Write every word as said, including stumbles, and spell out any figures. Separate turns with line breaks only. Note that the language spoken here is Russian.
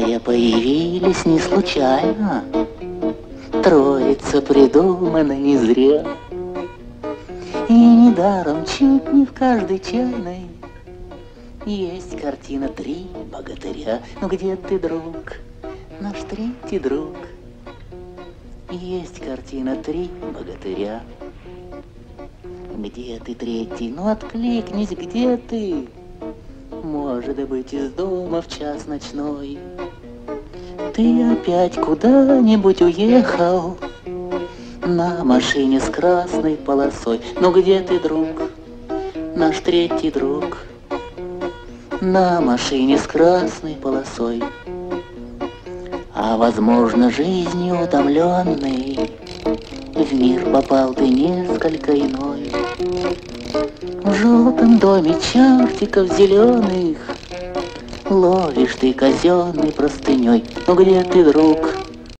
Трое появились не случайно, троица придумана не зря. И недаром чуть не в каждой чайной есть картина «Три богатыря». Ну где ты, друг, наш третий друг? Есть картина «Три богатыря». Где ты, третий? Ну откликнись, где ты? Может быть, из дома в час ночной ты опять куда-нибудь уехал на машине с красной полосой. Ну где ты, друг, наш третий друг? На машине с красной полосой. А возможно, жизнью утомленный в мир попал ты несколько иной. В желтом доме чертиков зеленых ловишь ты казенной простыней. Ну где ты, друг,